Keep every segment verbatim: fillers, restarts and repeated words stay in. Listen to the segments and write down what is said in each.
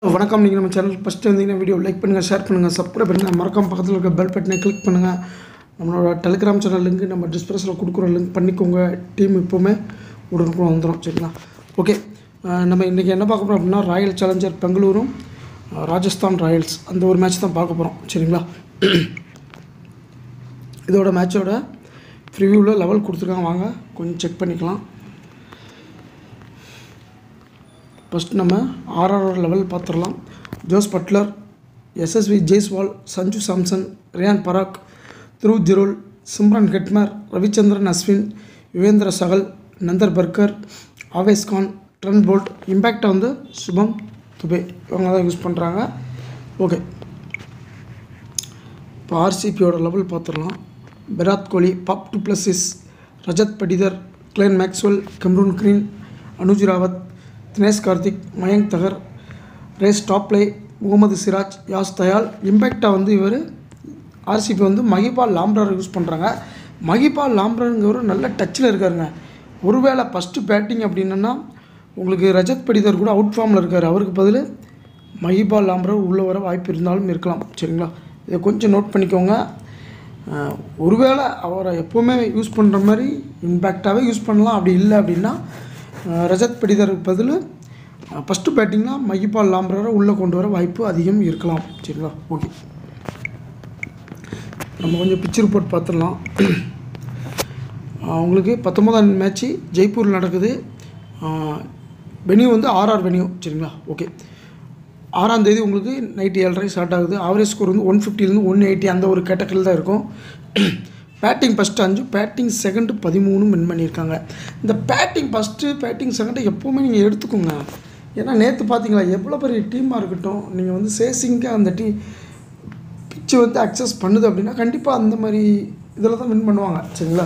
வணக்கம். நீங்கள் நம்ம சேனல் ஃபஸ்ட்டு வந்தீங்கன்னா வீடியோ லைக் பண்ணுங்கள், ஷேர் பண்ணுங்கள், சப்ஸ்கிரைப் பண்ணுங்கள், மறக்காம பக்கத்தில் இருக்க பெல் பட்டனை கிளிக் பண்ணுங்கள். நம்மளோட டெலிகிராம் சேனல் லிங்க் நம்ம டிஸ்கிரிப்ஷனில் கொடுக்குற லிங்க் பண்ணிக்கோங்க. டீம் எப்போவுமே உடனுக்குள்ள வந்துடும். சரிங்களா? ஓகே, நம்ம இன்றைக்கி என்ன பார்க்க போகிறோம் அப்படின்னா, ராயல் சேலஞ்சர் பெங்களூரும் ராஜஸ்தான் ராயல்ஸ் அந்த ஒரு மேட்ச் தான் பார்க்க போகிறோம். சரிங்களா? இதோட மேட்சோட ப்ரிவியூவில் லெவல் கொடுத்துருக்காங்க, வாங்க கொஞ்சம் செக் பண்ணிக்கலாம். ஃபஸ்ட் நம்ம ஆர்ஆர் லெவல் பார்த்துடலாம். ஜோஸ் பட்லர், எஸ்எஸ்வி Jaiswal, Sanju Samson, Riyan Parag, Dhruv Jurel, Shimron Hetmyer, Ravichandran Ashwin, Yuzvendra Chahal, Nandre Burger, Avesh Khan, Trent Boult. இம்பேக்டை வந்து சுபம் துபே இவங்க தான் யூஸ் பண்ணுறாங்க. ஓகே, இப்போ ஆர்சிபியோட லெவல் பார்த்துடலாம். Virat Kohli, Faf du Plessis, Rajat Patidar, Glenn Maxwell, Cameron Green, Anuj Rawat, Dinesh Karthik, Mayank Dagar, Reece Topley, Mohammed Siraj, Yash Dayal. இம்பேக்டாக வந்து இவர் ஆர்சிபி வந்து மஹிபால் லாம்ப்ரார் யூஸ் பண்ணுறாங்க. மஹிபால் லாம்ப்ராருங்கிறவர் நல்ல டச்சில் இருக்காருங்க. ஒருவேளை ஃபஸ்ட்டு பேட்டிங் அப்படின்னா உங்களுக்கு ரஜத் படிதர் கூட அவுட் ஃபார்மில் இருக்கார். அவருக்கு பதில் மஹிபால் லாம்ப்ரார் உள்ளே வர வாய்ப்பு இருந்தாலும் இருக்கலாம். சரிங்களா? இதை கொஞ்சம் நோட் பண்ணிக்கோங்க. ஒருவேளை அவரை எப்போவுமே யூஸ் பண்ணுற மாதிரி இம்பேக்டாகவே யூஸ் பண்ணலாம். அப்படி இல்லை அப்படின்னா ரஜத் படிதருக்கு பதில் ஃபஸ்ட்டு பேட்டிங்னா மஹிபால் லாம்ப்ராரை உள்ளே கொண்டு வர வாய்ப்பு அதிகம் இருக்கலாம். சரிங்களா? ஓகே, நம்ம கொஞ்சம் பிச் ரிப்போர்ட் பார்த்துடலாம். உங்களுக்கு பத்தொம்போதாம் மேட்ச்சு ஜெய்ப்பூரில் நடக்குது. வென்யூ வந்து ஆர்ஆர் வென்யூ. சரிங்களா? ஓகே, ஆறாம் தேதி உங்களுக்கு நைட்டு ஏழரை ஸ்டார்ட் ஆகுது. ஆவரேஜ் ஸ்கோர் வந்து ஒன் ஃபிஃப்டிலேருந்து ஒன் எயிட்டி அந்த ஒரு கேட்டகரியில் தான் இருக்கும். பேட்டிங் ஃபஸ்ட்டு அஞ்சு, பேட்டிங் செகண்டு பதிமூணு வின் பண்ணியிருக்காங்க. இந்த பேட்டிங் ஃபஸ்ட்டு பேட்டிங் செகண்டை எப்போவுமே நீங்கள் எடுத்துக்கோங்க. ஏன்னா நேற்று பார்த்தீங்களா எவ்வளோ பெரிய டீமாக இருக்கட்டும், நீங்கள் வந்து சேசிங்க்கு அந்த டீ பிச்சு வந்து அக்சஸ் பண்ணுது அப்படின்னா கண்டிப்பாக அந்த மாதிரி இதில் தான் வின் பண்ணுவாங்க. சரிங்களா?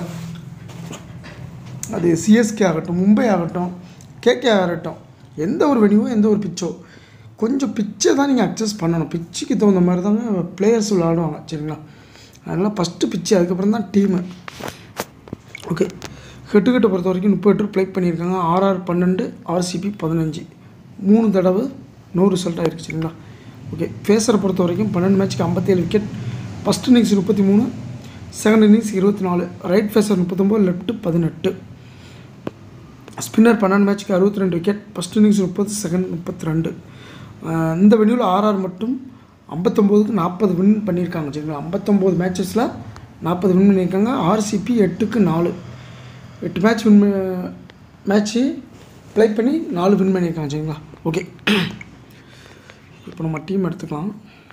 அது சிஎஸ்கே ஆகட்டும், மும்பை ஆகட்டும், கேகே ஆகட்டும், எந்த ஒரு வெனியோ எந்த ஒரு பிச்சோ கொஞ்சம் பிச்சை தான் நீங்கள் அக்சஸ் பண்ணணும். பிச்சுக்கு தகுந்த மாதிரி தாங்க பிளேயர்ஸ் விளையாடுவாங்க. சரிங்களா? அதனால் ஃபஸ்ட்டு பிச்சு, அதுக்கப்புறம் தான் டீமு. ஓகே, ஹெட்டுக்கிட்ட பொறுத்த வரைக்கும் முப்பது ஹெட்டு ப்ளே பண்ணியிருக்காங்க. ஆர்ஆர் பன்னெண்டு, ஆர்சிபி பதினஞ்சு, மூணு தடவை நோ ரிசல்ட் ஆகிருக்கு. சரிங்களா? ஓகே, ஃபேஸரை பொறுத்த வரைக்கும் பன்னெண்டு மேட்ச்சுக்கு ஐம்பத்தேழு விக்கெட். ஃபஸ்ட் இன்னிங்ஸ் முப்பத்தி மூணு, செகண்ட் இன்னிங்ஸ் இருபத்தி நாலு, ரைட் ஃபேஸர் முப்பத்தொம்போது, லெஃப்ட்டு பதினெட்டு. ஸ்பின்னர் பன்னெண்டு மேட்ச்சுக்கு அறுபத்தி ரெண்டு விக்கெட். ஃபஸ்ட் இன்னிங்ஸ் முப்பது, செகண்ட் முப்பத்தி ரெண்டு. இந்த வெனியூவில் ஆர்ஆர் மட்டும் ஐம்பத்தொம்போதுக்கு நாற்பது வின் பண்ணியிருக்காங்க. சரிங்களா? ஐம்பத்தொம்போது மேட்சஸில் நாற்பது வின் பண்ணியிருக்காங்க. ஆர்சிபி எட்டுக்கு நாலு, எட்டு மேட்ச் வின் மேட்ச்சு ப்ளே பண்ணி நாலு வின் பண்ணியிருக்காங்க. சரிங்களா? ஓகே, இப்போ நம்ம டீம் எடுத்துக்கலாம்.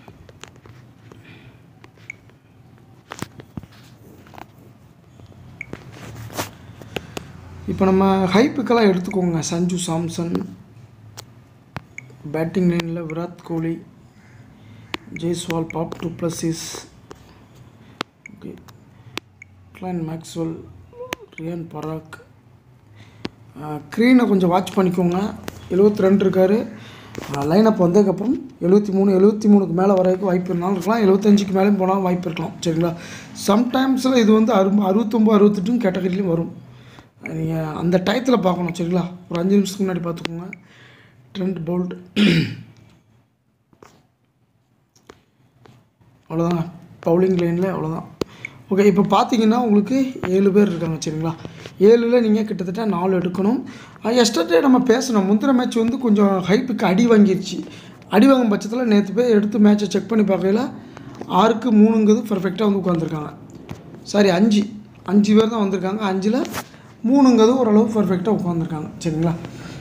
இப்போ நம்ம ஹைப்புக்கெல்லாம் எடுத்துக்கோங்க. சஞ்சு சாம்சன் பேட்டிங் லைனில், Virat Kohli, Jaiswal, Faf du Plessis, okay, Glenn Maxwell, Riyan Parag. க்ரீனை கொஞ்சம் வாட்ச் பண்ணிக்கோங்க. எழுபத்தி ரெண்டு இருக்கார். லைனப் வந்ததுக்கப்புறம் எழுபத்தி மூணு எழுபத்தி மூணுக்கு மேலே வரைக்கும் வாய்ப்பு இருந்தாலும் இருக்கலாம். எழுபத்தஞ்சுக்கு மேலேயும் போனாலும் வாய்ப்பு இருக்கலாம். சரிங்களா? சம்டைம்ஸில் இது வந்து அறு அறுபத்தொம்பது அறுபத்தெட்டும் கேட்டகரிலையும் வரும். நீங்கள் அந்த டயத்தில் பார்க்கணும். சரிங்களா? ஒரு அஞ்சு நிமிஷத்துக்கு முன்னாடி பார்த்துக்கோங்க. ட்ரெண்ட் போல்ட், அவ்வளோதாங்க. பவுலிங் லைனில் அவ்வளோதான். ஓகே, இப்போ பார்த்தீங்கன்னா உங்களுக்கு ஏழு பேர் இருக்காங்க. சரிங்களா? ஏழில் நீங்கள் கிட்டத்தட்ட நாலு எடுக்கணும். எஸ்டர்டே நம்ம பேசணும். முந்தின மேட்ச் வந்து கொஞ்சம் ஹைப்புக்கு அடி வாங்கிருச்சு. அடி வாங்கும் பட்சத்தில் நேற்று போய் எடுத்து மேட்ச்சை செக் பண்ணி பார்க்கையில் ஆறுக்கு மூணுங்கிறது பர்ஃபெக்டாக வந்து உட்காந்துருக்காங்க. சாரி, அஞ்சு அஞ்சு பேர் தான் வந்திருக்காங்க. அஞ்சில் மூணுங்கிறது ஓரளவு பர்ஃபெக்டாக உட்காந்துருக்காங்க. சரிங்களா?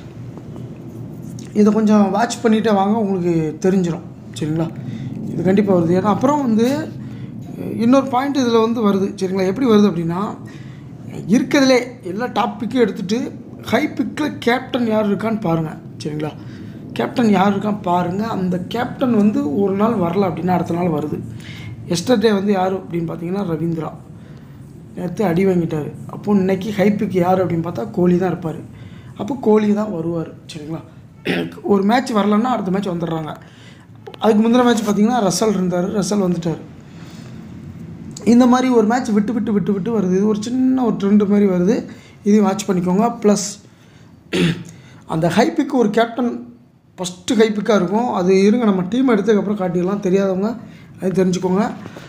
இதை கொஞ்சம் வாட்ச் பண்ணிகிட்டே வாங்க, உங்களுக்கு தெரிஞ்சிடும். சரிங்களா? இது கண்டிப்பாக வருது. ஏன்னா அப்புறம் வந்து இன்னொரு பாயிண்ட் இதில் வந்து வருது. சரிங்களா? எப்படி வருது அப்படின்னா, இருக்கிறதுலே எல்லா டாப்பிக்கும் எடுத்துகிட்டு ஹை பிக்கில் கேப்டன் யார் இருக்கான்னு பாருங்கள். சரிங்களா? கேப்டன் யார் இருக்கான்னு பாருங்கள். அந்த கேப்டன் வந்து ஒரு நாள் வரல அப்படின்னா அடுத்த நாள் வருது. எஸ்டர்டே வந்து யார் அப்படின்னு பார்த்தீங்கன்னா ரவீந்திரா நேற்று அடி வாங்கிட்டார். அப்போது இன்றைக்கி ஹை பிக் யார் அப்படின்னு பார்த்தா கோலி தான் இருப்பார். அப்போ கோலி தான் வருவார். சரிங்களா? ஒரு மேட்ச் வரலன்னா அடுத்த மேட்ச் வந்துடுறாங்க. அதுக்கு முந்தின மேட்ச் பார்த்திங்கன்னா ரசல் இருந்தார், ரசல் வந்துட்டார். இந்த மாதிரி ஒரு மேட்ச் விட்டு விட்டு விட்டு விட்டு வருது. இது ஒரு சின்ன ஒரு ட்ரெண்டு மாதிரி வருது. இதையும் வாட்ச் பண்ணிக்கோங்க. ப்ளஸ் அந்த ஹைப்பிக்கு ஒரு கேப்டன் ஃபஸ்ட்டு கைப்பிக்காக இருக்கும். அது இருங்க நம்ம டீம் எடுத்ததுக்கப்புறம் காட்டிடலாம், தெரியாதவங்க அது தெரிஞ்சுக்கோங்க.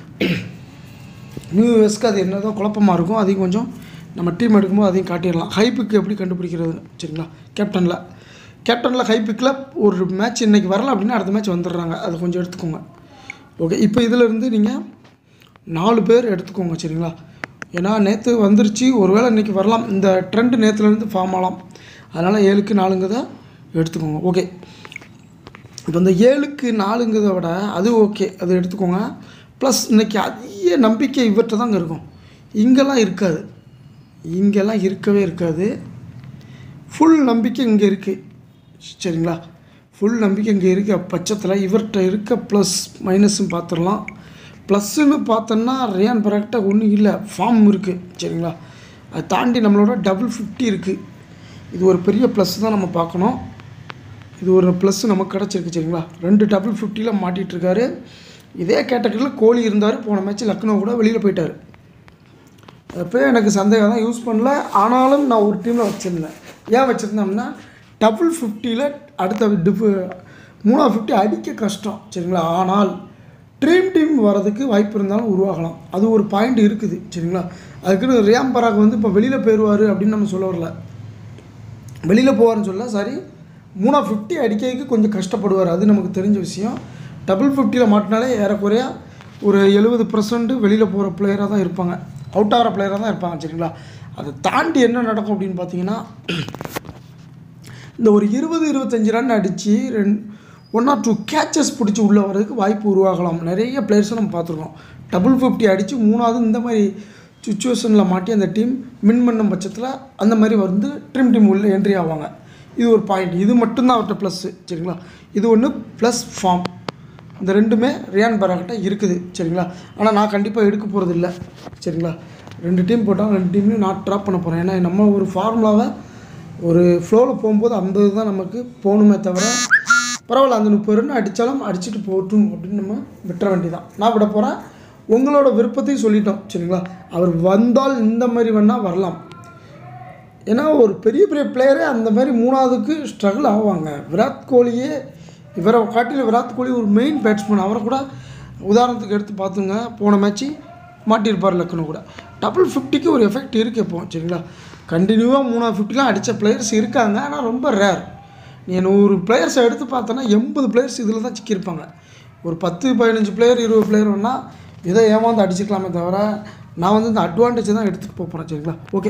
நியூ வியூவர்ஸ்க்கு அது என்ன தான் குழப்பமாக இருக்கும், அதையும் கொஞ்சம் நம்ம டீம் எடுக்கும்போது அதையும் காட்டிடலாம். ஹைப்பிக்கு எப்படி கண்டுபிடிக்கிறதுன்னு சரிங்களா. கேப்டனில் கேப்டனில் ஹைப்பிக்கில் ஒரு மேட்ச் இன்றைக்கி வரல அப்படின்னா அடுத்த மேட்ச் வந்துடுறாங்க, அதை கொஞ்சம் எடுத்துக்கோங்க. ஓகே, இப்போ இதிலேருந்து நீங்கள் நாலு பேர் எடுத்துக்கோங்க சரிங்களா. ஏன்னா நேற்று வந்துருச்சு, ஒரு வேளை இன்றைக்கி வரலாம், இந்த ட்ரெண்டு நேற்றுலேருந்து ஃபார்ம் ஆகலாம். அதனால் ஏழுக்கு நாலுங்கிறத எடுத்துக்கோங்க. ஓகே, இப்போ இந்த ஏழுக்கு நாலுங்கிறத விட அது ஓகே, அதை எடுத்துக்கோங்க. ப்ளஸ் இன்றைக்கி அதிக நம்பிக்கை இவர்கிட்ட தாங்க இருக்கும், இங்கெல்லாம் இருக்காது, இங்கெல்லாம் இருக்கவே இருக்காது. ஃபுல் நம்பிக்கை இங்கே இருக்குது சரிங்களா. ஃபுல் நம்பிக்கை இங்கே இருக்க பட்சத்தில் இவர்கிட்ட இருக்க ப்ளஸ் மைனஸும் பார்த்துடலாம். ப்ளஸ்ஸுன்னு பார்த்தோன்னா ரியான் பராக்ட்ட ஒன்றும் இல்லை, ஃபார்ம் இருக்குது சரிங்களா. அதை தாண்டி நம்மளோட டபுள் ஃபிஃப்டி இருக்குது. இது ஒரு பெரிய ப்ளஸ் தான் நம்ம பார்க்கணும். இது ஒரு ப்ளஸ் நமக்கு கிடச்சிருக்கு சரிங்களா. ரெண்டு டபுள் ஃபிஃப்டியில் மாட்டிகிட்ருக்காரு. இதே கேட்டகரியில் கோலி இருந்தார், போன மேட்ச் லக்னோ கூட வெளியில் போயிட்டார். அப்போ எனக்கு சந்தேகம் தான், யூஸ் பண்ணல. ஆனாலும் நான் ஒரு டீமில் வச்சுருந்தேன். ஏன் வச்சுருந்தேன் அப்படின்னா டபுள் ஃபிஃப்டியில் அடுத்த டிஃப் மூணாவது ஃபிஃப்டி அடிக்க கஷ்டம் சரிங்களா. ஆனால் ட்ரீம் டீம் வரதுக்கு வாய்ப்பு இருந்தாலும் உருவாகலாம், அது ஒரு பாயிண்ட் இருக்குது சரிங்களா. அதுக்குன்னு ரியான் பராக் வந்து இப்போ வெளியில் போயிடுவார் அப்படின்னு நம்ம சொல்ல வரல, வெளியில் போவார்னு சொல்ல சாரி, மூணாவது ஃபிஃப்டி அடிக்கிறதுக்கு கொஞ்சம் கஷ்டப்படுவார், அது நமக்கு தெரிஞ்ச விஷயம். டபுள் ஃபிஃப்டியில் மாட்டினாலே ஏறக்குறையா ஒரு எழுபது பர்சன்ட்டு வெளியில் போகிற பிளேயராக தான் இருப்பாங்க, அவுட் ஆகிற பிளேயராக தான் இருப்பாங்க சரிங்களா. அதை தாண்டி என்ன நடக்கும் அப்படின்னு பார்த்தீங்கன்னா, இந்த ஒரு இருபது இருபத்தஞ்சி ரன் அடித்து ரெண்டு ஒன் ஆர் டூ கேச்சஸ் பிடிச்சி உள்ளே வர்றதுக்கு வாய்ப்பு உருவாகலாம். நிறைய பிளேயர்ஸை நம்ம பார்த்துருக்கோம், டபுள் ஃபிஃப்டி அடித்து மூணாவது இந்த மாதிரி சுச்சுவேஷனில் மாட்டி அந்த டீம் வின் பண்ணும் பட்சத்தில் அந்த மாதிரி வந்து ட்ரீம் டீம் உள்ளே என்ட்ரி ஆவாங்க. இது ஒரு பாயிண்ட், இது மட்டும்தான் அவர்கிட்ட ப்ளஸ்ஸு சரிங்களா. இது ஒன்று ப்ளஸ் ஃபார்ம், இந்த ரெண்டுமே ரியான் பராக்கிட்ட இருக்குது சரிங்களா. ஆனால் நான் கண்டிப்பாக எடுக்க போகிறது இல்லை சரிங்களா. ரெண்டு டீம் போட்டால் ரெண்டு டீம்லையும் நான் ட்ராப் பண்ண போகிறேன். ஏன்னா நம்ம ஒரு ஃபார்முலாவை ஒரு ஃப்ளோவில் போகும்போது அந்த இதுதான் நமக்கு போகணுமே தவிர, பரவாயில்ல அந்த முப்பது ரன் அடித்தாலும் அடிச்சுட்டு போட்டும் அப்படின்னு நம்ம விட்டுற வேண்டியதான். நான் விட போகிறேன், உங்களோட விருப்பத்தையும் சொல்லிட்டோம் சரிங்களா. அவர் வந்தால் இந்த மாதிரி வேணால் வரலாம், ஏன்னா ஒரு பெரிய பெரிய பிளேயரே அந்த மாதிரி மூணாவதுக்கு ஸ்ட்ரகிள் ஆவாங்க. விராட் கோலியே இவரை காட்டியில் விராட் கோலி ஒரு மெயின் பேட்ஸ்மேன், அவரை கூட உதாரணத்துக்கு எடுத்து பார்த்துங்க, போன மேட்ச்சு மாட்டியிருப்பார் லக்னோ கூட. டபுள் ஃபிஃப்டிக்கு ஒரு எஃபெக்ட் இருக்குது இப்போ சரிங்களா. கண்டினியூவாக மூணாவது ஃபிஃப்டிலாம் அடித்த பிளேயர்ஸ் இருக்காங்க, ஆனால் ரொம்ப ரேர். நீ நூறு பிளேயர்ஸை எடுத்து பார்த்தோன்னா எண்பது பிளேயர்ஸ் இதில் தான் சிக்கியிருப்பாங்க. ஒரு பத்து பதினஞ்சு பிளேயர் இருபது பிளேயர் வேணால் இதை ஏமாந்து அடிச்சுக்கலாமே தவிர, நான் வந்து இந்த அட்வான்டேஜை தான் எடுத்துகிட்டு போக போகிறேன் சரிங்களா. ஓகே,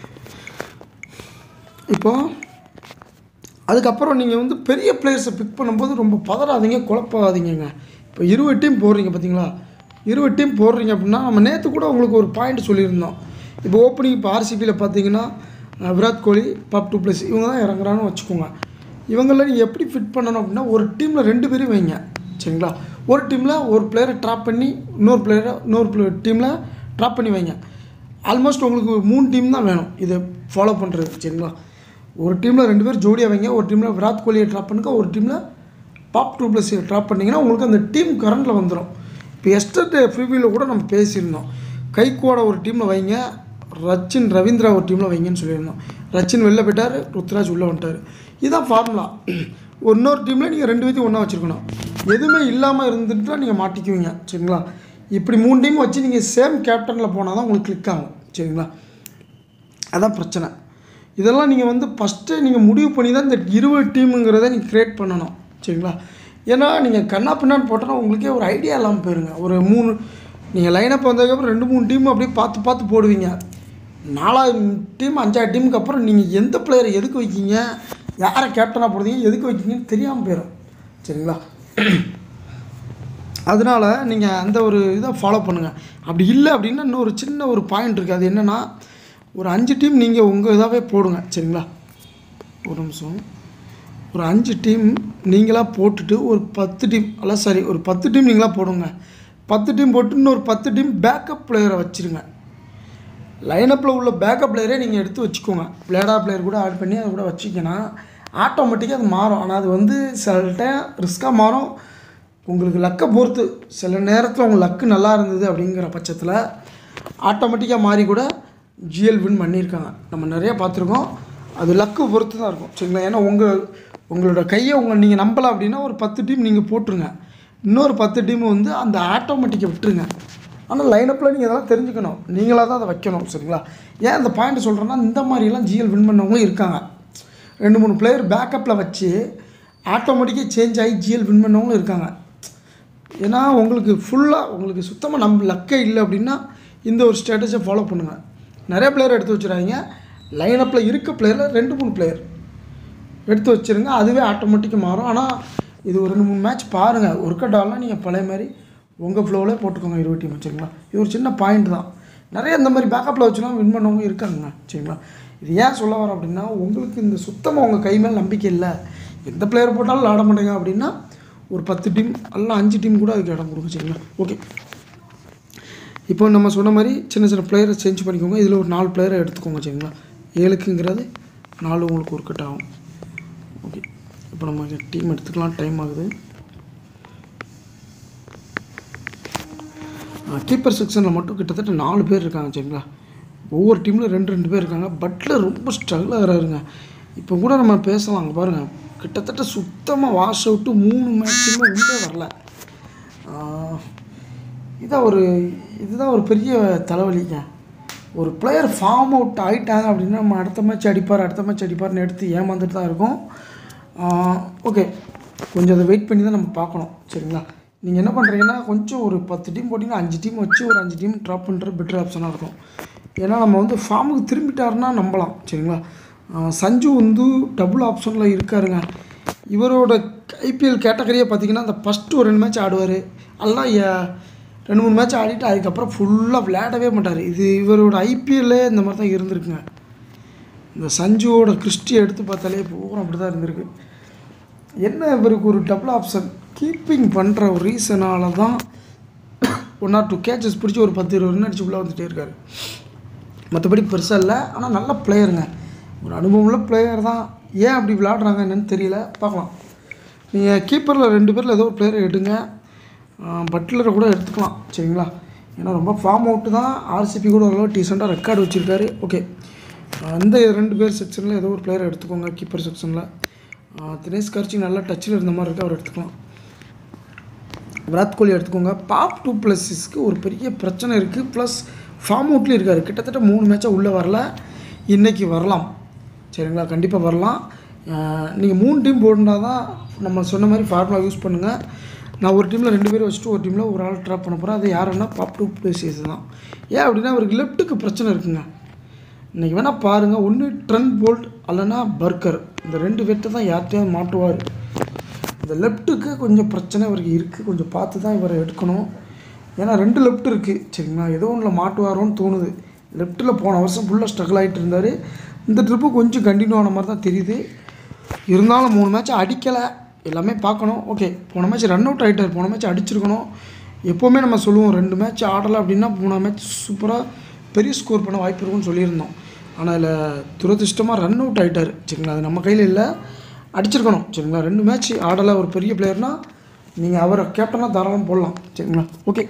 இப்போது அதுக்கப்புறம் நீங்கள் வந்து பெரிய பிளேயர்ஸை பிக் பண்ணும்போது ரொம்ப பதறாதீங்க, குழப்பாதீங்க. இப்போ இருபது டீம் போடுறீங்க பார்த்தீங்களா, இருபது டீம் போடுறீங்க அப்படின்னா நம்ம நேற்று கூட உங்களுக்கு ஒரு பாயிண்ட் சொல்லியிருந்தோம். இப்போ ஓப்பனிங் இப்போ ஆர்சிபியில் பார்த்தீங்கன்னா Virat Kohli, Faf du Plessis இவங்க தான் இறங்குறான்னு வச்சுக்கோங்க. இவங்கள நீங்கள் எப்படி ஃபிட் பண்ணணும் அப்படின்னா, ஒரு டீமில் ரெண்டு பேரும் வைங்க சரிங்களா. ஒரு டீமில் ஒரு பிளேயரை ட்ராப் பண்ணி இன்னொரு பிளேயரை இன்னொரு டீமில் ட்ராப் பண்ணி வைங்க. ஆல்மோஸ்ட் உங்களுக்கு மூணு டீம் தான் வேணும் இதை ஃபாலோ பண்ணுறது சரிங்களா. ஒரு டீமில் ரெண்டு பேர் ஜோடியாக வைங்க, ஒரு டீமில் விராட் கோலியை ட்ராப் பண்ணுங்க, ஒரு டீமில் பாப் டூ ப்ளஸ் ட்ராப் பண்ணிங்கன்னா உங்களுக்கு அந்த டீம் கரண்டில் வந்துடும். இப்போ எஸ்டர்டே ப்ரிவியூவில் கூட நம்ம பேசியிருந்தோம், கைகோட ஒரு டீமில் வைங்க, ரச்சின் ரவீந்திரா ஒரு டீமில் வைங்கன்னு சொல்லியிருந்தோம். ரச்சின் வெளில போயிட்டார், ருத்ராஜ் உள்ளே வந்துட்டார். இதுதான் ஃபார்முலா. இன்னொரு டீமில் நீங்கள் ரெண்டு பேர்த்தையும் ஒன்றா வச்சுருக்கணும், எதுவுமே இல்லாமல் இருந்துட்டு நீங்கள் மாட்டிக்குவீங்க சரிங்களா. இப்படி மூணு டீம் வச்சு நீங்கள் சேம் கேப்டனில் போனால் தான் உங்களுக்கு கிளிக் ஆகும் சரிங்களா. அதான் பிரச்சனை. இதெல்லாம் நீங்கள் வந்து ஃபஸ்ட்டே நீங்கள் முடிவு பண்ணி தான் இந்த இருபது டீமுங்கிறத நீங்கள் க்ரியேட் பண்ணணும் சரிங்களா. ஏன்னா நீங்கள் கண்ணா பின்னான்னு போட்டோன்னா உங்களுக்கே ஒரு ஐடியா இல்லாமல் போயிருங்க. ஒரு மூணு நீங்கள் லைனப் வந்ததுக்கப்புறம் ரெண்டு மூணு டீம் அப்படியே பார்த்து பார்த்து போடுவீங்க. நாலாவது டீம் அஞ்சாவது டீமுக்கு அப்புறம் நீங்கள் எந்த பிளேயரை எதுக்கு வைக்கிங்க, யாரை கேப்டனாக போடுறீங்க, எதுக்கு வைக்கிங்கன்னு தெரியாமல் போயிடும் சரிங்களா. அதனால் நீங்கள் அந்த ஒரு இதை ஃபாலோ பண்ணுங்கள். அப்படி இல்லை அப்படின்னா இன்னொரு சின்ன ஒரு பாயிண்ட் இருக்குது, அது என்னென்னா ஒரு அஞ்சு டீம் நீங்கள் உங்கள் இதாகவே போடுங்க சரிங்களா. ஒரு நிமிஷம், ஒரு அஞ்சு டீம் நீங்களாக போட்டுட்டு ஒரு பத்து டீம் அல்ல சாரி ஒரு பத்து டீம் நீங்களாக போடுங்க. பத்து டீம் போட்டு இன்னொரு பத்து டீம் பேக்கப் பிளேயரை வச்சுருங்க. லைனப்பில் உள்ள பேக்கப் பிளேயரே நீங்கள் எடுத்து வச்சுக்கோங்க, பிளேடா பிளேயர் கூட ஆட் பண்ணி அதை கூட வச்சிங்கன்னா ஆட்டோமேட்டிக்காக அது மாறும். ஆனால் அது வந்து சில டைம் ரிஸ்க்காக மாறும், உங்களுக்கு லக்கை பொறுத்து. சில நேரத்தில் உங்கள் லக்கு நல்லா இருந்தது அப்படிங்கிற பட்சத்தில் ஆட்டோமேட்டிக்காக மாறி கூட ஜிஎல் வின் பண்ணியிருக்காங்க, நம்ம நிறையா பார்த்துருக்கோம். அது லக்கு பொறுத்து தான் இருக்கும் சரிங்களா. ஏன்னா உங்கள் உங்களோட கையை உங்கள் நீங்கள் நம்பலை அப்படின்னா ஒரு பத்து டீம் நீங்கள் போட்டுருங்க. இன்னொரு பத்து டீம் வந்து அந்த ஆட்டோமேட்டிக்கை விட்டுருங்க. ஆனால் லைனப்பில் நீங்கள் இதெல்லாம் தெரிஞ்சுக்கணும். நீங்களாக தான் அதை வைக்கணும். சரிங்களா? ஏன் இந்த பாயிண்ட் சொல்கிறேன்னா, இந்த மாதிரிலாம் ஜிஎல் வின் பண்ணவங்களும் இருக்காங்க. ரெண்டு மூணு பிளேயர் பேக்கப்பில் வச்சு ஆட்டோமேட்டிக்காக சேஞ்ச் ஆகி ஜிஎல் வின் பண்ணவங்களும் இருக்காங்க. ஏன்னா உங்களுக்கு ஃபுல்லாக உங்களுக்கு சுத்தமாக நம்ம லக்கே இல்லை அப்படின்னா இந்த ஒரு ஸ்ட்ராட்டஜியை ஃபாலோ பண்ணுங்கள். நிறைய பிளேயர் எடுத்து வச்சுறாங்க. லைனப்பில் இருக்க பிளேயரில் ரெண்டு மூணு பிளேயர் எடுத்து வச்சுருங்க. அதுவே ஆட்டோமேட்டிக்காக மாறும். ஆனால் இது ஒரு ரெண்டு மூணு மேட்ச் பாருங்கள். ஒர்க் அவுட் ஆகலாம். நீங்கள் பழைய மாதிரி உங்கள் ஃப்ளோவிலே போட்டுக்கோங்க இருபது டீம். சரிங்களா? இது ஒரு சின்ன பாயிண்ட் தான். நிறைய இந்த மாதிரி பேக்கப்பில் வச்சுலாம் வின் பண்ணவங்க இருக்காங்க. சரிங்களா? இது ஏன் சொல்ல வரேன் அப்படின்னா, உங்களுக்கு இந்த சுத்தமாக உங்கள் கை மேலே நம்பிக்கை இல்லை, எந்த பிளேயர் போட்டாலும் விளாட மாட்டேங்க அப்படின்னா ஒரு பத்து டீம் அல்ல அஞ்சு டீம் கூட அதுக்கு இடம் கொடுங்க. சரிங்களா? ஓகே, இப்போ நம்ம சொன்ன மாதிரி சின்ன சின்ன பிளேயரை சேஞ்ச் பண்ணிக்கோங்க. இதில் ஒரு நாலு பிளேயரை எடுத்துக்கோங்க. சரிங்களா? ஏழுக்குங்கிறது நாலு உங்களுக்கு ஒர்க் அவுட் ஆகும். ஓகே, இப்போ நம்ம டீம் எடுத்துக்கலாம். டைம் ஆகுது. கீப்பர் செக்ஷனில் மட்டும் கிட்டத்தட்ட நாலு பேர் இருக்காங்க. சரிங்களா? ஒவ்வொரு டீமில் ரெண்டு ரெண்டு பேர் இருக்காங்க. பட்லர் ரொம்ப ஸ்ட்ரகிள் ஆகிறாருங்க. இப்போ கூட நம்ம பேசலாம். அங்கே பாருங்கள், கிட்டத்தட்ட சுத்தமாக வாஷ் அவுட்டு மூணு மேட்சுமே உள்ளே வரல. இதான் ஒரு இதுதான் ஒரு பெரிய தலைவலிங்க. ஒரு பிளேயர் ஃபார்ம் அவுட் ஆகிட்டாங்க அப்படின்னா நம்ம அடுத்த மேட்ச் அடிப்பார் அடுத்த மேட்ச் அடிப்பார்னு எடுத்து ஏமாந்துட்டு தான் இருக்கும். ஓகே, கொஞ்சம் அதை வெயிட் பண்ணி தான் நம்ம பார்க்கணும். சரிங்களா? நீங்கள் என்ன பண்ணுறீங்கன்னா, கொஞ்சம் ஒரு பத்து டீம் போட்டிங்கன்னா அஞ்சு டீம் வச்சு ஒரு அஞ்சு டீம் ட்ராப் பண்ணுற பெட்டர் ஆப்ஷனாக இருக்கும். ஏன்னா நம்ம வந்து ஃபார்முக்கு திரும்பிட்டாருன்னா நம்பலாம். சரிங்களா? சஞ்சு வந்து டபுள் ஆப்ஷனில் இருக்காருங்க. இவரோட ஐபிஎல் கேட்டகரியை பார்த்திங்கன்னா அந்த ஃபஸ்ட்டு ஒரு ரெண்டு மேட்ச் ஆடுவார். அதெல்லாம் ரெண்டு மூணு மேட்ச் ஆடிட்டு அதுக்கப்புறம் ஃபுல்லாக விளையாடவே மாட்டார். இது இவரோட ஐபிஎல்லே இந்த மாதிரி தான் இருந்திருக்குங்க. இந்த சஞ்சுவோட கிறிஸ்டியை எடுத்து பார்த்தாலே பூரா அப்படி தான் இருந்திருக்கு. என்ன இவருக்கு ஒரு டபுள் ஆப்ஷன் கீப்பிங் பண்ணுற ஒரு ரீசனால தான் ஒன் ஆர் டூ கேச்சஸ் பிடிச்சி ஒரு பத்து இருபது ரன் அடிச்சு உள்ளே வந்துகிட்டே இருக்கார். மற்றபடி பெருசாக இல்லை. ஆனால் நல்ல பிளேயருங்க, ஒரு அனுபவமுள்ள பிளேயர் தான். ஏன் அப்படி விளையாடுறாங்க என்னன்னு தெரியல, பார்க்கலாம். நீங்கள் கீப்பரில் ரெண்டு பேரில் ஏதோ ஒரு பிளேயரை எடுங்க. பட்லரை கூட எடுத்துக்கலாம். சரிங்களா? ஏன்னா ரொம்ப ஃபார்ம் அவுட்டு தான். ஆர்சிபி கூட ஓரளவு டீசெண்டாக ரெக்கார்டு வச்சுருக்காரு. ஓகே, அந்த ரெண்டு பேர் செக்ஷனில் ஏதோ ஒரு பிளேயரை எடுத்துக்கோங்க. கீப்பர் செக்ஷனில் தினேஷ் கார்த்திக் நல்லா டச்சில் இருந்த மாதிரி இருக்குது, அவர் எடுத்துக்கலாம். விராட் கோலி எடுத்துக்கோங்க. பாப் டூ ப்ளஸஸ்க்கு ஒரு பெரிய பிரச்சனை இருக்குது. ப்ளஸ் ஃபார்ம் அவுட்லேயும் இருக்கார். கிட்டத்தட்ட மூணு மேட்சாக உள்ளே வரல. இன்றைக்கி வரலாம். சரிங்களா? கண்டிப்பாக வரலாம். நீங்கள் மூணு டீம் போடுனா தான் நம்ம சொன்ன மாதிரி ஃபார்முலா யூஸ் பண்ணுங்கள். நான் ஒரு டீமில் ரெண்டு பேரும் வச்சுட்டு ஒரு டீமில் ஒரு ஆள் ட்ராப் பண்ண போகிறேன். அது யாருன்னா பாப் டூ ப்ளஸஸ் தான். ஏன் அப்படின்னா அவருக்கு லெஃப்ட்டுக்கு பிரச்சனை இருக்குங்க. இன்றைக்கி வேணால் பாருங்கள், ஒன்று ட்ரெண்ட் போல்ட் அல்லைனா பர்கர், இந்த ரெண்டு பேர்த்தை தான் யார்கிட்டையும் மாட்டுவார். இந்த லெஃப்ட்டுக்கு கொஞ்சம் பிரச்சனை இவருக்கு இருக்குது. கொஞ்சம் பார்த்து தான் இவரை எடுக்கணும். ஏன்னா ரெண்டு லெஃப்ட் இருக்குது. சரிங்களா? ஏதோ ஒன்றில் மாட்டுவாரோன்னு தோணுது. லெஃப்ட்டில் போன வருஷம் ஃபுல்லாக ஸ்ட்ரகிள் ஆகிட்டு இருந்தார். இந்த ட்ரிப்பு கொஞ்சம் கண்டினியூ ஆன மாதிரி தான் தெரியுது. இருந்தாலும் மூணு மேட்ச் அடிக்கலை, எல்லாமே பார்க்கணும். ஓகே, போன மேட்ச் ரன் அவுட் ஆகிட்டார். போன மேட்ச் அடிச்சிருக்கணும். எப்போவுமே நம்ம சொல்லுவோம், ரெண்டு மேட்ச் ஆடலை அப்படின்னா மூணு மேட்ச் சூப்பராக பெரிய ஸ்கோர் பண்ண வாய்ப்பு இருக்குன்னு சொல்லியிருந்தோம். ஆனால் இதில் துரதிர்ஷ்டமாக ரன் அவுட் ஆகிட்டார். சரிங்களா? அது நம்ம கையில் இல்லை, அடிச்சிருக்கணும். சரிங்களா? ரெண்டு மேட்ச் ஆடலை. ஒரு பெரிய பிளேயர்னால் நீங்கள் அவரை கேப்டனாக தாராளம் போடலாம். சரிங்களா? ஓகே,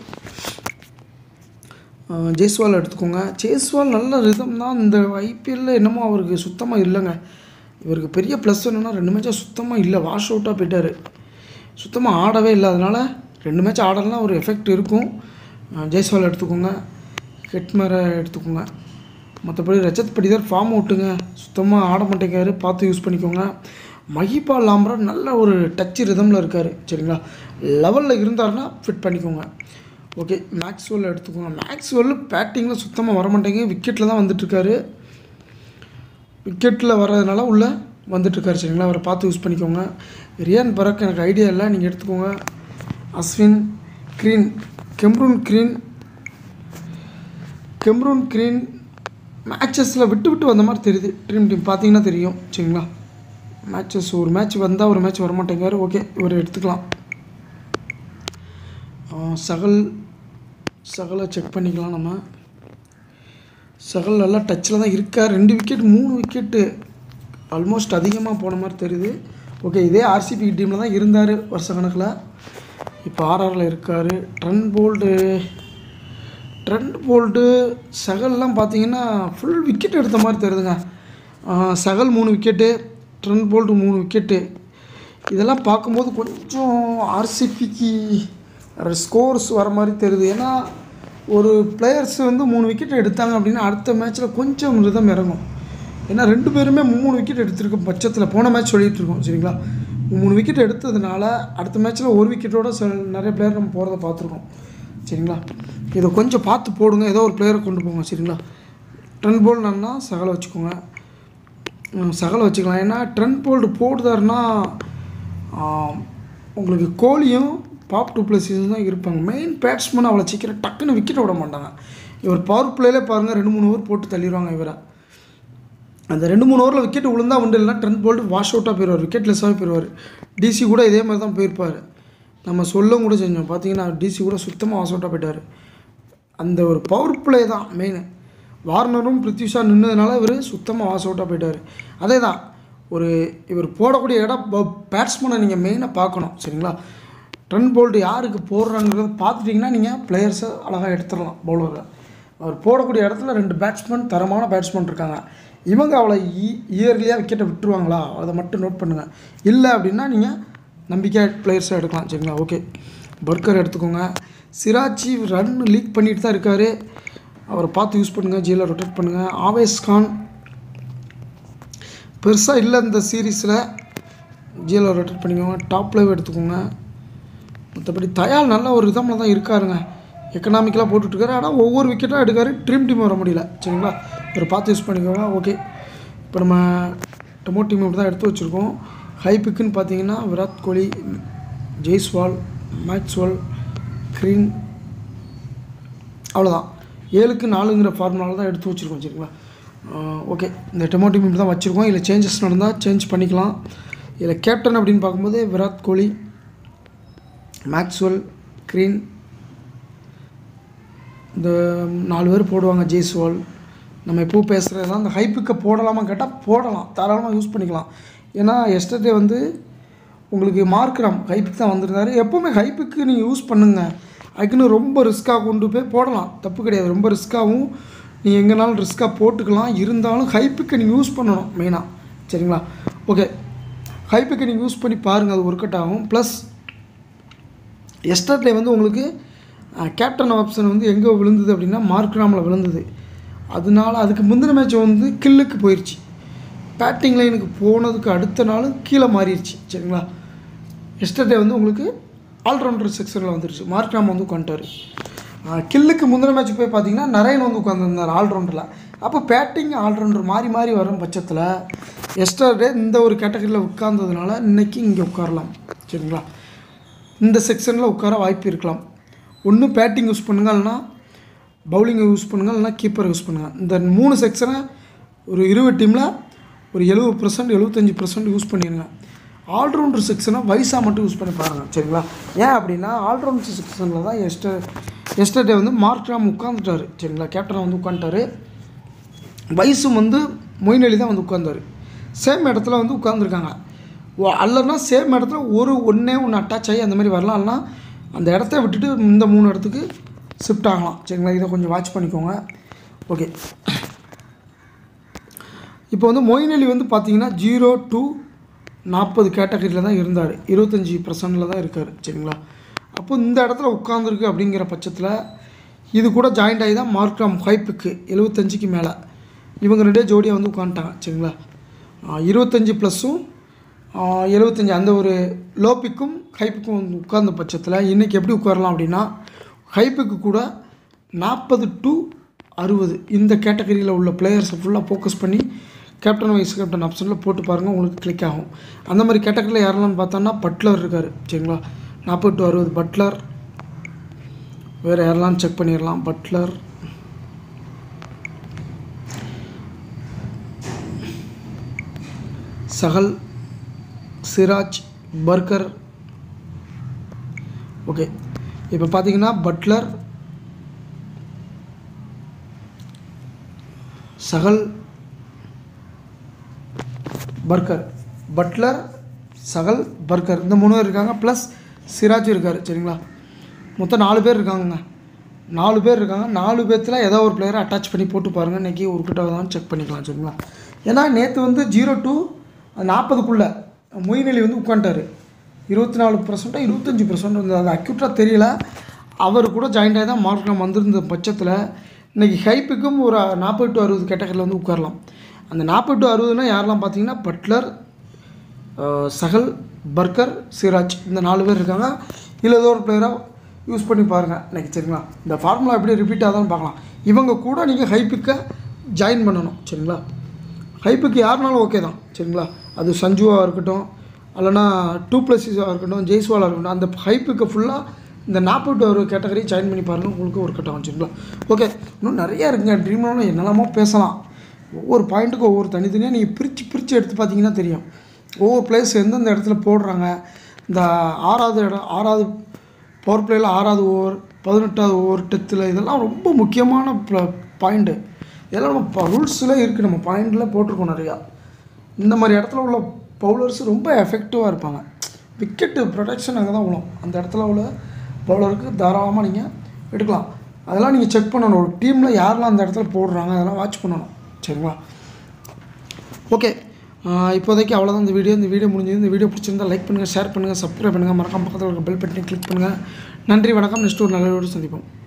ஜெய்ஸ்வால் எடுத்துக்கோங்க. ஜெய்ஸ்வால் நல்ல ரிதம் தான். இந்த ஐபிஎல்லில் என்னமோ அவருக்கு சுத்தமாக இல்லைங்க. இவருக்கு பெரிய ப்ளஸ் என்னென்னா ரெண்டு மேட்சாக சுத்தமாக இல்லை, வாஷ் அவுட்டாக போயிட்டார். சுத்தமாக ஆடவே இல்லை. அதனால் ரெண்டு மேட்ச் ஆடலாம் ஒரு எஃபெக்ட் இருக்கும். ஜெய்ஸ்வால் எடுத்துக்கோங்க. ஹெட்மரை எடுத்துக்கோங்க. மற்றபடி ரஜத் படிதார் ஃபார்ம் அவுட்டுங்க, சுத்தமாக ஆட மாட்டேங்காரு, பார்த்து யூஸ் பண்ணிக்கோங்க. மஹிபால் லாம்ரா நல்ல ஒரு டச்சு ரிதமில் இருக்கார். சரிங்களா? லெவலில் இருந்தார்னா ஃபிட் பண்ணிக்கோங்க. ஓகே, மேக்ஸ்வெல் எடுத்துக்கோங்க. மேக்ஸ்வெல் பேட்டிங்கில் சுத்தமாக வர மாட்டேங்க, விக்கெட்டில் தான் வந்துட்டுருக்காரு. விக்கெட்டில் வர்றதுனால உள்ளே வந்துட்டுருக்காரு. சரிங்களா? அவரை பார்த்து யூஸ் பண்ணிக்கோங்க. ரியான் பரக் எனக்கு ஐடியா இல்லை, நீங்கள் எடுத்துக்கோங்க. Ashwin, Green, Cameron Green Cameron Green மேட்சஸில் விட்டு விட்டு வந்த மாதிரி தெரியுது. ட்ரீம் டீம் பார்த்தீங்கன்னா தெரியும். சரிங்களா? மேட்சஸ் ஒரு மேட்ச் வந்தால் ஒரு மேட்ச் வரமாட்டேங்காரு. ஓகே, இவர் எடுத்துக்கலாம். சகல் சகலை செக் பண்ணிக்கலாம். நம்ம சகல் நல்லா டச்சில் தான் இருக்கார். ரெண்டு விக்கெட் மூணு விக்கெட்டு ஆல்மோஸ்ட் அதிகமாக போன மாதிரி தெரியுது. ஓகே, இதே ஆர்சிபி டீமில் தான் இருந்தார் வருஷ கணக்கில். இப்போ ஆர்ஆரில் இருக்கார். ட்ரெண்ட் போல்டு ட்ரெண்ட் போல்டு சகல்லாம் பார்த்தீங்கன்னா ஃபுல் விக்கெட் எடுத்த மாதிரி தெரியுதுங்க. சகல் மூணு விக்கெட்டு, ட்ரெண்ட் போல்டு மூணு விக்கெட்டு. இதெல்லாம் பார்க்கும்போது கொஞ்சம் ஆர்சிபிக்கு ஸ்கோர்ஸ் வர மாதிரி தெரியுது. ஏன்னா ஒரு பிளேயர்ஸ் வந்து மூணு விக்கெட் எடுத்தாங்க அப்படின்னா அடுத்த மேட்ச்சில் கொஞ்சம் ரிதம் இறங்கும். ஏன்னா ரெண்டு பேருமே மூணு விக்கெட் எடுத்திருக்க பட்சத்தில் போன மேட்ச் சொல்லிகிட்டு இருக்கோம் சரிங்களா. மூணு விக்கெட் எடுத்ததுனால அடுத்த மேட்ச்சில் ஒரு விக்கெட்டோட சில நிறைய பிளேயர் நம்ம போகிறத பார்த்துருக்கோம் சரிங்களா. இதை கொஞ்சம் பார்த்து போடுங்க. ஏதோ ஒரு பிளேயரை கொண்டு போங்க சரிங்களா. ட்ரெண்ட் போல்ட்னா சகலை வச்சுக்கோங்க, சகலை வச்சுக்கலாம். ஏன்னா ட்ரெண்ட் போல்டு போடுதாருன்னா உங்களுக்கு கோலியும் பாப் டூ ப்ளஸ் தான் இருப்பாங்க. மெயின் பேட்ஸ்மேன் அவ்வளோ சீக்கிரம் டக்குன்னு விக்கெட் விட மாட்டாங்க. இவர் பவர் பிளேலே பாருங்கள் ரெண்டு மூணு ஓவர் போட்டு தள்ளிடுவாங்க. இவரை அந்த ரெண்டு மூணு ஓவரில் விக்கெட் விழுந்தா உண்டு, இல்லைனா ட்ரெண்ட் போல்டு வாஷ் அவுட்டாக போயிடுவார், விக்கெட்லெஸ்ஸாகவே போயிடுவார். டிசி கூட இதே மாதிரி தான் போயிருப்பார். நம்ம சொல்லவும் கூட செஞ்சோம் பார்த்தீங்கன்னா டிசி கூட சுத்தமாக வாஷ் அவுட்டாக போயிட்டார். அந்த ஒரு பவர் பிளே தான் மெயின். வார்னரும் பிருத்விஷா நின்றதுனால இவர் சுத்தமாக வாஷ் அவுட்டாக போயிட்டார். அதே தான் ஒரு இவர் போடக்கூடிய இடம் பேட்ஸ்மேனை நீங்கள் மெயினாக பார்க்கணும் சரிங்களா. ட்ரெண்ட் போல்டு யாருக்கு போடுறாங்கிறத பார்த்துட்டிங்கன்னா நீங்கள் பிளேயர்ஸை அழகாக எடுத்துடலாம். பவுலரை அவர் போடக்கூடிய இடத்துல ரெண்டு பேட்ஸ்மேன் தரமான பேட்ஸ்மேன் இருக்காங்க. இவங்க அவ்வளோ ஈ இயர்லியாக விக்கெட்டை விட்டுருவாங்களா அதை மட்டும் நோட் பண்ணுங்கள். இல்லை அப்படின்னா நீங்கள் நம்பிக்கையாக பிளேயர்ஸை எடுக்கலாம் சரிங்களா. ஓகே, பர்கர் எடுத்துக்கோங்க. சிராஜி ரன் லீக் பண்ணிட்டு தான் இருக்கார், அவரை பார்த்து யூஸ் பண்ணுங்கள். ஜியில் ரொட்டேட் பண்ணுங்கள். ஆவேஸ் கான் பெருசாக இல்லை இந்த சீரீஸில், ஜியில் ரொட்டேட் பண்ணிக்கோங்க. டாப் லைவ் எடுத்துக்கோங்க. மற்றபடி தயால் நல்ல ஒரு விதமில் தான் இருக்காருங்க, எக்கனாமிக்கலாக போட்டுட்ருக்காரு. ஆனால் ஒவ்வொரு விக்கெட்டாக எடுக்காரு, ட்ரீம் டீம் வர முடியல சரிங்களா. ஒரு பார்த்து யூஸ் பண்ணிக்கோங்க. ஓகே, இப்போ நம்ம டொமோ டீம் இப்படி தான் எடுத்து வச்சுருக்கோம். ஹை பிக்குன்னு பார்த்தீங்கன்னா விராட் கோலி, ஜெய்ஸ்வால், மேக்ஸ்வெல், கிரீன், அவ்வளோதான். ஏழுக்கு நாலுங்கிற ஃபார்முலாவில் தான் எடுத்து வச்சுருக்கோம் சரிங்களா. ஓகே, இந்த டொமோ டீம் இப்படி தான் வச்சுருக்கோம். இதில் சேஞ்சஸ் நடந்தால் சேஞ்ச் பண்ணிக்கலாம். இதில் கேப்டன் அப்படின்னு பார்க்கும்போது விராட் கோலி, மேக்ஸ்வெல், கிரீன், இந்த நாலு பேர் போடுவாங்க. ஜெய்ஸ்வால் நம்ம எப்போ பேசுகிறது தான். அந்த ஹைப்புக்கை போடலாமா கேட்டால் போடலாம், தாராளமாக யூஸ் பண்ணிக்கலாம். ஏன்னா எஸ்டர்டே வந்து உங்களுக்கு மார்க்ராம் ஹைப்புக்கு தான் வந்திருந்தார். எப்போவுமே ஹைப்புக்கு நீங்கள் யூஸ் பண்ணுங்கள். அதுக்குன்னு ரொம்ப ரிஸ்க்காக கொண்டு போய் போடலாம், தப்பு கிடையாது. ரொம்ப ரிஸ்க்காகவும் நீங்கள் எங்கேனாலும் ரிஸ்க்காக போட்டுக்கலாம். இருந்தாலும் ஹைப்புக்கு நீங்கள் யூஸ் பண்ணணும் மெயினாக சரிங்களா. ஓகே, ஹைப்புக்கு நீங்கள் யூஸ் பண்ணி பாருங்கள், அது ஒர்க் அவுட் ஆகும். ப்ளஸ் எஸ்டர்டே வந்து உங்களுக்கு கேப்டன் ஆப்ஷன் வந்து எங்கே விழுந்தது அப்படின்னா மார்க்ராமில் விழுந்தது. அதனால அதுக்கு முந்தின மேட்ச் வந்து கில்லுக்கு போயிடுச்சு. பேட்டிங் லைனுக்கு போனதுக்கு அடுத்த நாள் கீழே மாறிடுச்சு சரிங்களா. எஸ்டர்டே வந்து உங்களுக்கு ஆல்ரவுண்டர் செக்ஷனில் வந்துருச்சு. மார்க்ராம் வந்து உட்காந்துட்டார். கில்லுக்கு முந்தின மேட்ச் போய் பார்த்தீங்கன்னா நரேன் வந்து உட்காந்துருந்தார் ஆல்ரவுண்டரில். அப்போ பேட்டிங் ஆல்ரவுண்டர் மாறி மாறி வரும் பட்சத்தில் எஸ்டர்டே இந்த ஒரு கேட்டகரியில் உட்கார்ந்ததுனால இன்றைக்கி இங்கே உட்காரலாம் சரிங்களா. இந்த செக்ஷனில் உட்கார வாய்ப்பு இருக்கலாம். ஒன்று பேட்டிங் யூஸ் பண்ணுங்கள், இல்லைனா பவுலிங்கை யூஸ் பண்ணுங்கள், இல்லைனா கீப்பரை யூஸ் பண்ணுங்கள். இந்த மூணு செக்ஷனை ஒரு இருபது டீமில் ஒரு எழுபது பர்சன்ட் எழுபத்தஞ்சி பர்சன்ட் யூஸ் பண்ணிடுங்க. ஆல்ரவுண்டர் செக்ஷனை வயசாக மட்டும் யூஸ் பண்ணி பாருங்கள் சரிங்களா. ஏன் அப்படின்னா ஆல்ரவுண்டர் செக்ஷனில் தான் எஸ்டர் எஸ்டர்டே வந்து மார்க்ராம் உட்காந்துட்டார் சரிங்களா. கேப்டனை வந்து உட்காந்துட்டார். வயசும் வந்து மொயின் அலி தான் வந்து உட்காந்தார். சேம் இடத்துல வந்து உட்காந்துருக்காங்க. அல்லனா சேம் இடத்துல ஒரு ஒன்றே ஒன்று அட்டாச் ஆகி அந்த மாதிரி வரலாம், இல்லைனா அந்த இடத்த விட்டுட்டு இந்த மூணு இடத்துக்கு ஷிஃப்ட் ஆகலாம் சரிங்களா. இதை கொஞ்சம் வாட்ச் பண்ணிக்கோங்க. ஓகே, இப்போ வந்து மொயின் அலி வந்து பார்த்தீங்கன்னா ஜீரோ டு நாற்பது கேட்டகரியில் தான் இருந்தார், இருபத்தஞ்சி பர்சன்டில் தான் இருக்கார் சரிங்களா. அப்போ இந்த இடத்துல உட்காந்துருக்கு அப்படிங்கிற பட்சத்தில் இது கூட ஜாயிண்ட் ஆகி தான் மார்க்ராம் ஹைப்புக்கு எழுபத்தஞ்சிக்கு மேலே இவங்க ரெண்டே ஜோடியாக வந்து உட்காந்துட்டாங்க சரிங்களா. இருபத்தஞ்சி ப்ளஸ்ஸும் எழுபத்தஞ்சி அந்த ஒரு லோப்பிக்கும் ஹைப்புக்கும் வந்து உட்கார்ந்த பட்சத்தில் இன்றைக்கி எப்படி உட்காரலாம் அப்படின்னா ஹைப்புக்கு கூட நாற்பது டு அறுபது இந்த கேட்டகரியில் உள்ள பிளேயர்ஸை ஃபுல்லாக ஃபோக்கஸ் பண்ணி கேப்டன் வைஸ் கேப்டன் ஆப்ஷனில் போட்டு பாருங்கள், உங்களுக்கு கிளிக் ஆகும். அந்த மாதிரி கேட்டகரியில் யாரெல்லாம் பார்த்தோன்னா பட்லர் இருக்கார் சரிங்களா. நாற்பது டு அறுபது பட்லர். வேறு யாரெல்லாம் செக் பண்ணிடலாம். Buttler, Chahal, Siraj, Burger. Okay, இப்போ பார்த்தீங்கன்னா Buttler, Chahal, Burger, Buttler, Chahal, Burger இந்த மூணு பேர் இருக்காங்க. ப்ளஸ் சிராஜ் இருக்கார் சரிங்களா. மொத்தம் நாலு பேர் இருக்காங்க. நாலு பேர் இருக்காங்க. நாலு பேர்த்தில் ஏதோ ஒரு பிளேயரை அட்டாச் பண்ணி போட்டு பாருங்கள். இன்றைக்கி ஒரு கிட்ட தான் செக் பண்ணிக்கலாம் சரிங்களா. ஏன்னா நேற்று வந்து ஜீரோ டூ நாற்பதுக்குள்ளே மொயின் அலி வந்து உட்காந்துட்டார். இருபத்தி நாலு பர்சன்ட்டோ இருபத்தஞ்சி பர்சன்ட் வந்து அது அக்யூட்டாக தெரியல. அவர் கூட ஜாயிண்ட் ஆகி தான் மார்க்கம் வந்திருந்த பட்சத்தில் இன்றைக்கி ஹைப்புக்கும் ஒரு நாற்பது டு அறுபது கேட்டகரியில் வந்து உட்காரலாம். அந்த நாற்பது டு அறுபதுனா யாரெல்லாம் பார்த்தீங்கன்னா பட்லர், சஹல், பர்கர், சிராஜ் இந்த நாலு பேர் இருக்காங்க. இல்லை ஏதோ ஒரு பிளேயராக யூஸ் பண்ணி பாருங்கள் இன்றைக்கி. சரிங்களா? இந்த ஃபார்முலா எப்படி ரிப்பீட் ஆகுதான்னு பார்க்கலாம். இவங்க கூட நீங்கள் ஹைப்புக்கை ஜாயின் பண்ணணும். சரிங்களா? ஹைப்புக்கு யாருனாலும் ஓகே தான். சரிங்களா? அது சஞ்சுவாக இருக்கட்டும், இல்லைனா டூ ப்ளஸிஸாக இருக்கட்டும், ஜெய்ஸ்வாலாக இருக்கட்டும், அந்த ஹைப்புக்கு ஃபுல்லாக இந்த நாற்பது ஒரு கேட்டகரி ஜாயின் பண்ணி பாருங்கள், உங்களுக்கு ஒரு கட்டம். சரிங்களா? ஓகே, இன்னும் நிறையா இருக்குங்க. ட்ரீம் லெவனில் என்னெல்லாமோ பேசலாம். ஒவ்வொரு பாயிண்ட்டுக்கும் ஒவ்வொரு தனித்தனியாக நீங்கள் பிரித்து பிரித்து எடுத்து பார்த்தீங்கன்னா தெரியும். ஒவ்வொரு பிளேஸ் எந்தெந்த இடத்துல போடுறாங்க. இந்த ஆறாவது இடம் ஆறாவது பவர் பிளேயில் ஆறாவது ஓவர், பதினெட்டாவது ஓவர், டெத்தில் இதெல்லாம் ரொம்ப முக்கியமான பாயிண்ட்டு. இதெல்லாம் நம்ம ரூல்ஸில் இருக்குது, நம்ம பாயிண்டில் போட்டிருக்கோம் நிறையா. இந்த மாதிரி இடத்துல உள்ள பவுலர்ஸ் ரொம்ப எஃபெக்டிவாக இருப்பாங்க. விக்கெட்டு ப்ரொடெக்ஷன் அங்கே தான் விழும். அந்த இடத்துல உள்ள பவுலருக்கு தாராளமாக நீங்கள் எடுக்கலாம். அதெல்லாம் நீங்கள் செக் பண்ணணும். ஒரு டீமில் யாரெல்லாம் அந்த இடத்துல போடுறாங்க அதெல்லாம் வாட்ச் பண்ணணும். சரிங்களா? ஓகே, இப்போதைக்கு அவ்வளோதான் இந்த வீடியோ. இந்த வீடியோ முடிஞ்சது. இந்த வீடியோ பிடிச்சிருந்தால் லைக் பண்ணுங்கள், ஷேர் பண்ணுங்கள், சப்ஸ்கிரைப் பண்ணுங்கள், மறக்காம பக்கத்தில் இருக்க பெல் பட்டனை கிளிக் பண்ணுங்கள். நன்றி, வணக்கம். நெக்ஸ்ட் ஒரு நல்ல வீடியோ சந்திப்போம்.